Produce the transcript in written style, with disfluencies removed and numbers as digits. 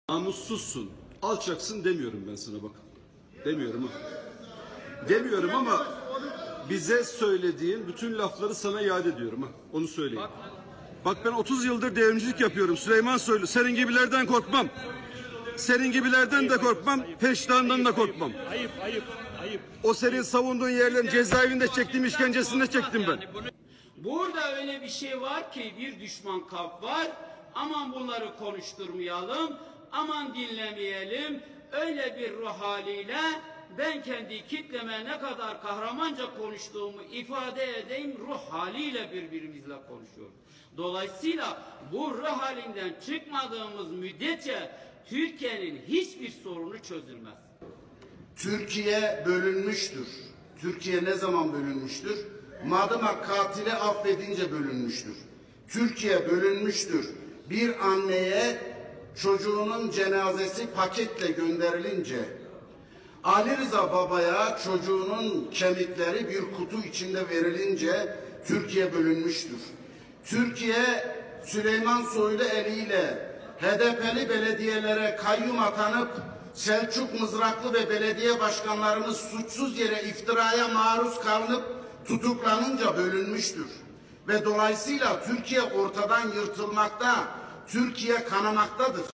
Namussuzsun, alçaksın demiyorum ben sana bak. Demiyorum ha. Demiyorum ama bize söylediğin bütün lafları sana iade ediyorum ha. Onu söyleyeyim. Bak ben 30 yıldır devrimcilik yapıyorum Süleyman Soylu. Senin gibilerden korkmam. Senin gibilerden de korkmam. Peştandan da korkmam. Ayıp. O senin savunduğun yerlerin cezaevinde çektiğim işkencesinde çektim ben. Burada öyle bir şey var ki bir düşman kamp var. Aman bunları konuşturmayalım. Aman dinlemeyelim. Öyle bir ruh haliyle ben kendi kitleme ne kadar kahramanca konuştuğumu ifade edeyim, ruh haliyle birbirimizle konuşuyoruz. Dolayısıyla bu ruh halinden çıkmadığımız müddetçe Türkiye'nin hiçbir sorunu çözülmez. Türkiye bölünmüştür. Türkiye ne zaman bölünmüştür? Madımak katili affedince bölünmüştür. Türkiye bölünmüştür. Bir anneye çocuğunun cenazesi paketle gönderilince, Ali Rıza Baba'ya çocuğunun kemikleri bir kutu içinde verilince Türkiye bölünmüştür. Türkiye Süleyman Soylu eliyle HDP'li belediyelere kayyum atanıp Selçuk Mızraklı ve belediye başkanlarımız suçsuz yere iftiraya maruz kalınıp tutuklanınca bölünmüştür. Ve dolayısıyla Türkiye ortadan yırtılmakta, Türkiye kanamaktadır.